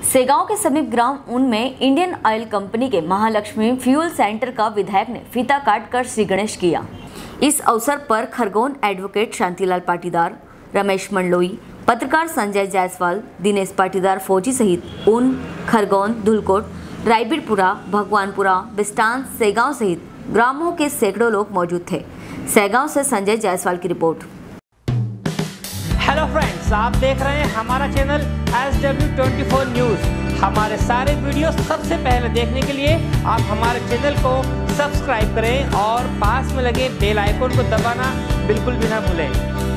सेगांव के समीप ग्राम ऊन में इंडियन ऑयल कंपनी के महालक्ष्मी फ्यूल सेंटर का विधायक ने फीता काटकर श्री गणेश किया। इस अवसर पर खरगोन एडवोकेट शांतिलाल पाटीदार, रमेश मंडलोई, पत्रकार संजय जायसवाल, दिनेश पाटीदार फौजी सहित ऊन, खरगोन, धुलकोट, रायबीरपुरा, भगवानपुरा, बिस्टान, सेगांव सहित ग्रामों के सैकड़ों लोग मौजूद थे। सेगांव से संजय जायसवाल की रिपोर्ट। हेलो फ्रेंड्स, आप देख रहे हैं हमारा चैनल SW24 न्यूज़। हमारे सारे वीडियो सबसे पहले देखने के लिए आप हमारे चैनल को सब्सक्राइब करें और पास में लगे बेल आइकन को दबाना बिल्कुल भी ना भूलें।